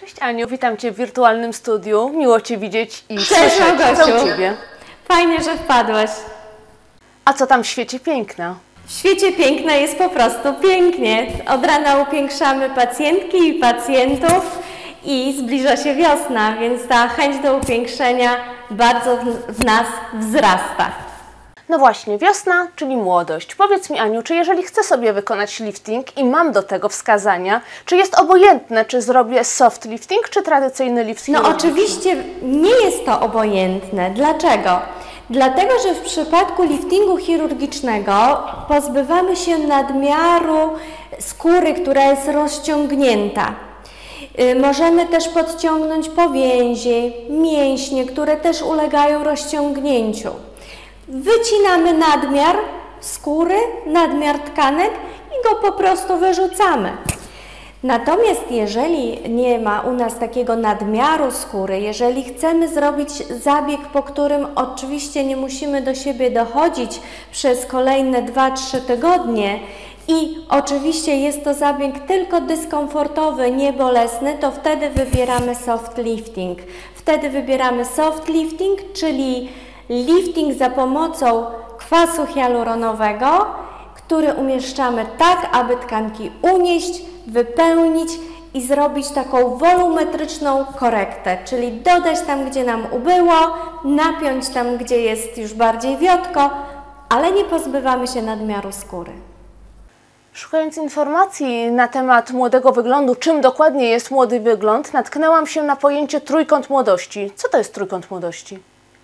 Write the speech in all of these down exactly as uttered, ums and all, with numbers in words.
Cześć Aniu, witam Cię w wirtualnym studiu. Miło Cię widzieć i Cześć, słyszeć. Co u Magosiu. Ciebie? Fajnie, że wpadłaś. A co tam w świecie piękna? W świecie piękna jest po prostu pięknie. Od rana upiększamy pacjentki i pacjentów i zbliża się wiosna, więc ta chęć do upiększenia bardzo w, w nas wzrasta. No właśnie, wiosna, czyli młodość. Powiedz mi Aniu, czy jeżeli chcę sobie wykonać lifting i mam do tego wskazania, czy jest obojętne, czy zrobię soft lifting, czy tradycyjny lift No chirurgiczny? oczywiście nie jest to obojętne. Dlaczego? Dlatego, że w przypadku liftingu chirurgicznego pozbywamy się nadmiaru skóry, która jest rozciągnięta. Yy, możemy też podciągnąć powięzie, mięśnie, które też ulegają rozciągnięciu. Wycinamy nadmiar skóry, nadmiar tkanek i go po prostu wyrzucamy. Natomiast jeżeli nie ma u nas takiego nadmiaru skóry, jeżeli chcemy zrobić zabieg, po którym oczywiście nie musimy do siebie dochodzić przez kolejne dwa trzy tygodnie i oczywiście jest to zabieg tylko dyskomfortowy, niebolesny, to wtedy wybieramy soft lifting. Wtedy wybieramy soft lifting, czyli lifting za pomocą kwasu hialuronowego, który umieszczamy tak, aby tkanki unieść, wypełnić i zrobić taką wolumetryczną korektę, czyli dodać tam, gdzie nam ubyło, napiąć tam, gdzie jest już bardziej wiotko, ale nie pozbywamy się nadmiaru skóry. Szukając informacji na temat młodego wyglądu, czym dokładnie jest młody wygląd, natknęłam się na pojęcie trójkąt młodości. Co to jest trójkąt młodości?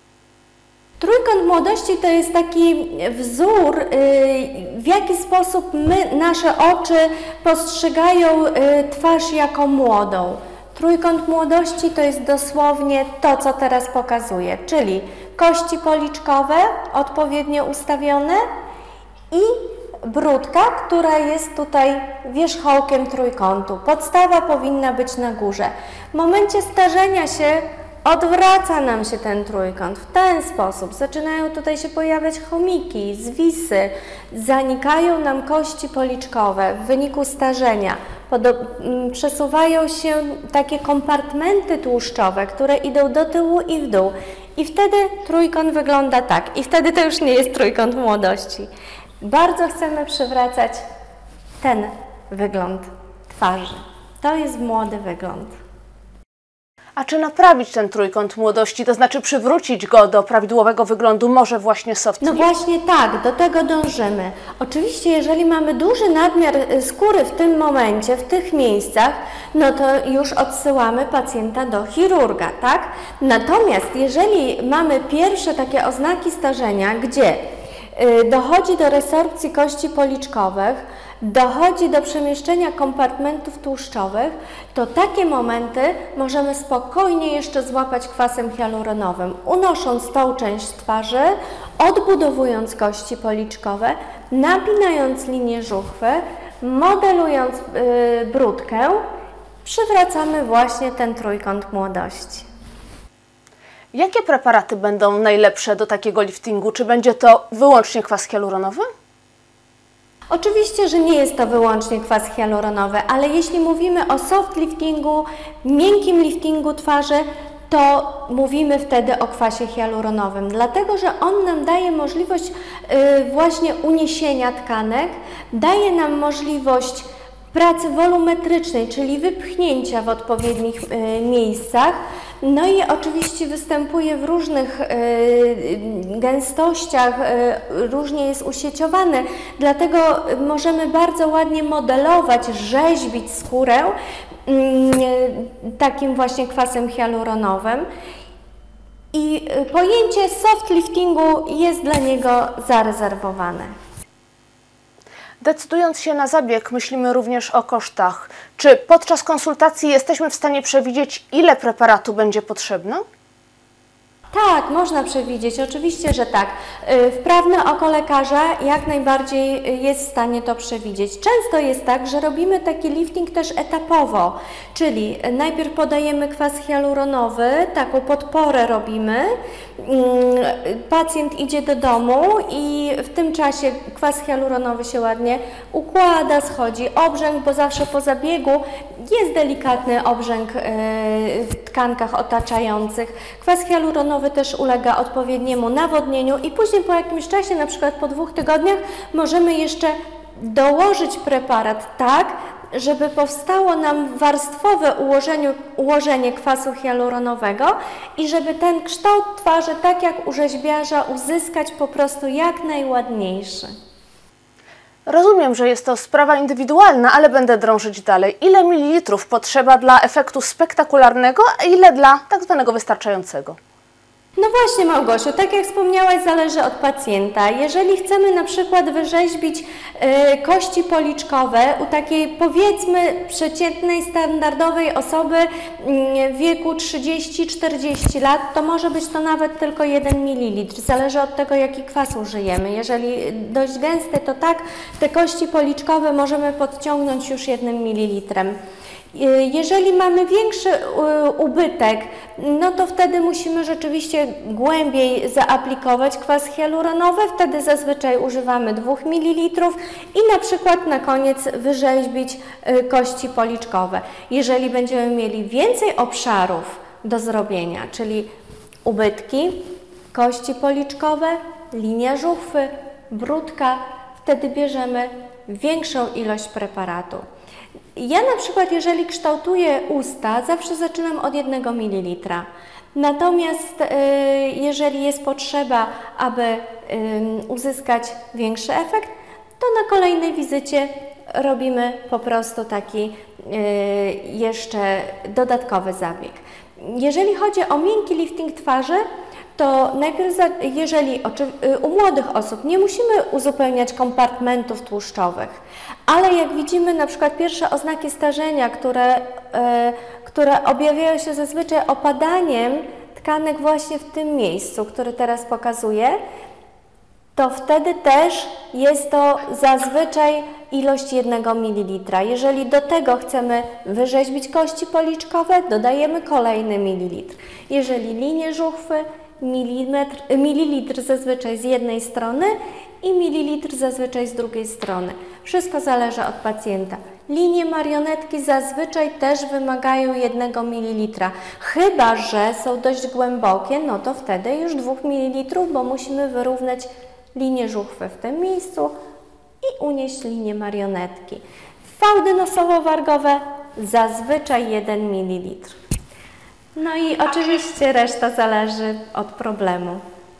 Trójkąt młodości to jest taki wzór, w jaki sposób my, nasze oczy postrzegają twarz jako młodą. Trójkąt młodości to jest dosłownie to, co teraz pokazuję, czyli kości policzkowe odpowiednio ustawione i bródka, która jest tutaj wierzchołkiem trójkątu. Podstawa powinna być na górze. W momencie starzenia się odwraca nam się ten trójkąt w ten sposób. Zaczynają tutaj się pojawiać chomiki, zwisy, zanikają nam kości policzkowe w wyniku starzenia. Przesuwają się takie kompartmenty tłuszczowe, które idą do tyłu i w dół. I wtedy trójkąt wygląda tak. I wtedy to już nie jest trójkąt młodości. Bardzo chcemy przywracać ten wygląd twarzy. To jest młody wygląd. A czy naprawić ten trójkąt młodości, to znaczy przywrócić go do prawidłowego wyglądu, może właśnie soft No lift? właśnie tak, do tego dążymy. Oczywiście, jeżeli mamy duży nadmiar skóry w tym momencie, w tych miejscach, no to już odsyłamy pacjenta do chirurga, tak? Natomiast jeżeli mamy pierwsze takie oznaki starzenia, gdzie dochodzi do resorpcji kości policzkowych, dochodzi do przemieszczenia kompartmentów tłuszczowych, to takie momenty możemy spokojnie jeszcze złapać kwasem hialuronowym, unosząc tą część twarzy, odbudowując kości policzkowe, napinając linię żuchwy, modelując yy, bródkę, przywracamy właśnie ten trójkąt młodości. Jakie preparaty będą najlepsze do takiego liftingu? Czy będzie to wyłącznie kwas hialuronowy? Oczywiście, że nie jest to wyłącznie kwas hialuronowy, ale jeśli mówimy o soft liftingu, miękkim liftingu twarzy, to mówimy wtedy o kwasie hialuronowym, dlatego że on nam daje możliwość yy, właśnie uniesienia tkanek, daje nam możliwość pracy wolumetrycznej, czyli wypchnięcia w odpowiednich y, miejscach. No i oczywiście występuje w różnych y, gęstościach, y, różnie jest usieciowany, dlatego możemy bardzo ładnie modelować, rzeźbić skórę y, takim właśnie kwasem hialuronowym. I pojęcie soft liftingu jest dla niego zarezerwowane. Decydując się na zabieg, myślimy również o kosztach. Czy podczas konsultacji jesteśmy w stanie przewidzieć, ile preparatu będzie potrzebne? Tak, można przewidzieć, oczywiście, że tak. Wprawne oko lekarza jak najbardziej jest w stanie to przewidzieć. Często jest tak, że robimy taki lifting też etapowo, czyli najpierw podajemy kwas hialuronowy, taką podporę robimy, pacjent idzie do domu i w tym czasie kwas hialuronowy się ładnie układa, schodzi obrzęk, bo zawsze po zabiegu jest delikatny obrzęk w tkankach otaczających. Kwas hialuronowy też ulega odpowiedniemu nawodnieniu i później po jakimś czasie, na przykład po dwóch tygodniach, możemy jeszcze dołożyć preparat tak, żeby powstało nam warstwowe ułożenie, ułożenie kwasu hialuronowego i żeby ten kształt twarzy, tak jak u rzeźbiarza, uzyskać po prostu jak najładniejszy. Rozumiem, że jest to sprawa indywidualna, ale będę drążyć dalej. Ile mililitrów potrzeba dla efektu spektakularnego, a ile dla tak zwanego wystarczającego? No właśnie, Małgosiu, tak jak wspomniałaś, zależy od pacjenta. Jeżeli chcemy na przykład wyrzeźbić y, kości policzkowe u takiej, powiedzmy, przeciętnej, standardowej osoby y, w wieku trzydzieści czterdzieści lat, to może być to nawet tylko jeden mililitr. Zależy od tego, jaki kwas użyjemy. Jeżeli dość gęsty, to tak, te kości policzkowe możemy podciągnąć już jednym mililitrem. Jeżeli mamy większy ubytek, no to wtedy musimy rzeczywiście głębiej zaaplikować kwas hialuronowy, wtedy zazwyczaj używamy dwóch mililitrów i na przykład na koniec wyrzeźbić kości policzkowe. Jeżeli będziemy mieli więcej obszarów do zrobienia, czyli ubytki, kości policzkowe, linia żuchwy, bródka, wtedy bierzemy większą ilość preparatu. Ja na przykład, jeżeli kształtuję usta, zawsze zaczynam od jednego mililitra. Natomiast y, jeżeli jest potrzeba, aby y, uzyskać większy efekt, to na kolejnej wizycie robimy po prostu taki y, jeszcze dodatkowy zabieg. Jeżeli chodzi o miękki lifting twarzy, to najpierw, jeżeli u młodych osób nie musimy uzupełniać kompartmentów tłuszczowych, ale jak widzimy na przykład pierwsze oznaki starzenia, które, e, które objawiają się zazwyczaj opadaniem tkanek właśnie w tym miejscu, który teraz pokazuję, to wtedy też jest to zazwyczaj ilość jednego mililitra. Jeżeli do tego chcemy wyrzeźbić kości policzkowe, dodajemy kolejny mililitr. Jeżeli linię żuchwy, milimetr, mililitr zazwyczaj z jednej strony i mililitr zazwyczaj z drugiej strony. Wszystko zależy od pacjenta. Linie marionetki zazwyczaj też wymagają jednego mililitra. Chyba że są dość głębokie, no to wtedy już dwóch mililitrów, bo musimy wyrównać linię żuchwy w tym miejscu i unieść linię marionetki. Fałdy nosowo-wargowe zazwyczaj jeden mililitr. No i oczywiście reszta zależy od problemu.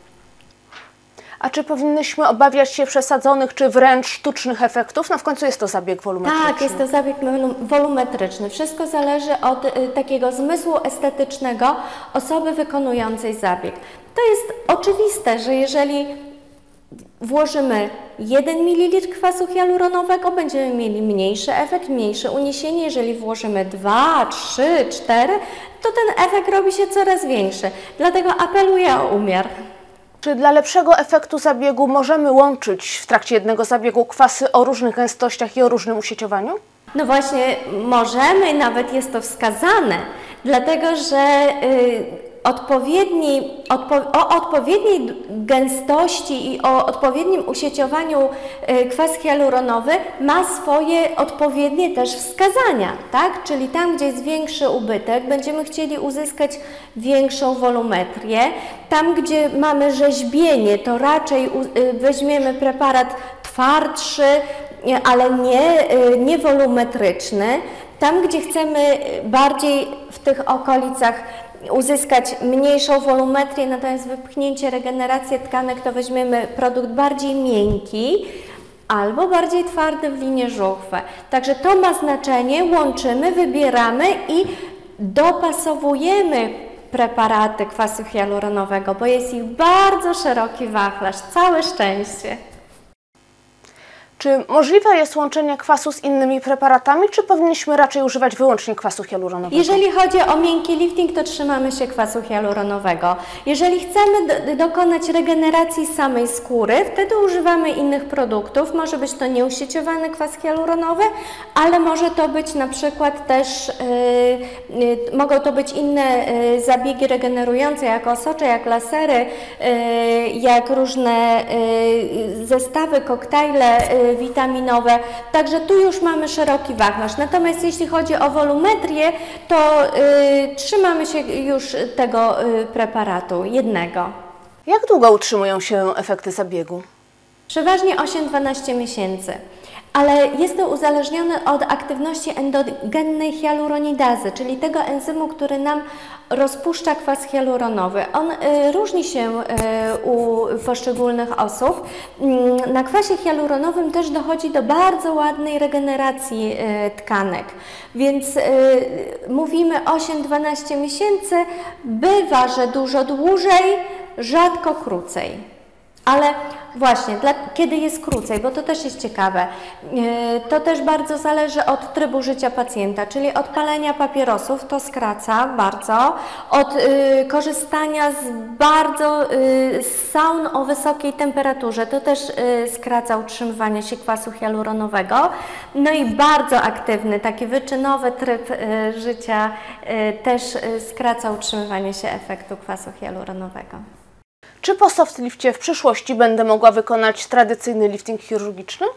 A czy powinnyśmy obawiać się przesadzonych, czy wręcz sztucznych efektów? No w końcu jest to zabieg wolumetryczny. Tak, jest to zabieg wolumetryczny. Wszystko zależy od y, takiego zmysłu estetycznego osoby wykonującej zabieg. To jest oczywiste, że jeżeli włożymy jeden mililitr kwasu hialuronowego, będziemy mieli mniejszy efekt, mniejsze uniesienie. Jeżeli włożymy dwa, trzy, cztery, to ten efekt robi się coraz większy. Dlatego apeluję o umiar. Czy dla lepszego efektu zabiegu możemy łączyć w trakcie jednego zabiegu kwasy o różnych gęstościach i o różnym usieciowaniu? No właśnie możemy, nawet jest to wskazane, dlatego że y, Odpowiedni, odpo, o odpowiedniej gęstości i o odpowiednim usieciowaniu kwas hialuronowy ma swoje odpowiednie też wskazania, tak? Czyli tam, gdzie jest większy ubytek, będziemy chcieli uzyskać większą wolumetrię. Tam, gdzie mamy rzeźbienie, to raczej weźmiemy preparat twardszy, ale nie, nie wolumetryczny. Tam, gdzie chcemy bardziej w tych okolicach uzyskać mniejszą wolumetrię, natomiast wypchnięcie, regenerację tkanek, to weźmiemy produkt bardziej miękki albo bardziej twardy w linię żuchwę. Także to ma znaczenie, łączymy, wybieramy i dopasowujemy preparaty kwasu hialuronowego, bo jest ich bardzo szeroki wachlarz. Całe szczęście. Czy możliwe jest łączenie kwasu z innymi preparatami, czy powinniśmy raczej używać wyłącznie kwasu hialuronowego? Jeżeli chodzi o miękki lifting, to trzymamy się kwasu hialuronowego. Jeżeli chcemy do, dokonać regeneracji samej skóry, wtedy używamy innych produktów. Może być to nieusieciowany kwas hialuronowy, ale może to być na przykład też, yy, yy, mogą to być inne yy, zabiegi regenerujące, jak osocze, jak lasery, yy, jak różne yy, zestawy, koktajle yy, witaminowe. Także tu już mamy szeroki wachlarz. Natomiast jeśli chodzi o wolumetrię, to yy, trzymamy się już tego yy, preparatu, jednego. Jak długo utrzymują się efekty zabiegu? Przeważnie osiem do dwunastu miesięcy, ale jest to uzależnione od aktywności endogennej hialuronidazy, czyli tego enzymu, który nam rozpuszcza kwas hialuronowy. On y, różni się y, u poszczególnych osób. Y, na kwasie hialuronowym też dochodzi do bardzo ładnej regeneracji y, tkanek, więc y, mówimy osiem do dwunastu miesięcy, bywa, że dużo dłużej, rzadko krócej. Ale właśnie, dla, kiedy jest krócej, bo to też jest ciekawe, yy, to też bardzo zależy od trybu życia pacjenta, czyli od palenia papierosów, to skraca bardzo, od yy, korzystania z bardzo yy, z saun o wysokiej temperaturze, to też yy, skraca utrzymywanie się kwasu hialuronowego, no i bardzo aktywny, taki wyczynowy tryb yy, życia yy, też yy, skraca utrzymywanie się efektu kwasu hialuronowego. Czy po soft lifcie w przyszłości będę mogła wykonać tradycyjny lifting chirurgiczny?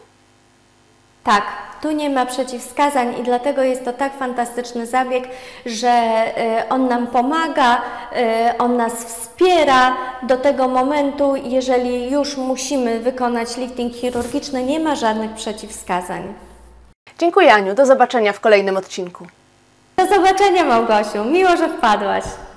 Tak, tu nie ma przeciwwskazań i dlatego jest to tak fantastyczny zabieg, że on nam pomaga, on nas wspiera do tego momentu, jeżeli już musimy wykonać lifting chirurgiczny, nie ma żadnych przeciwwskazań. Dziękuję, Aniu, do zobaczenia w kolejnym odcinku. Do zobaczenia, Małgosiu, miło, że wpadłaś.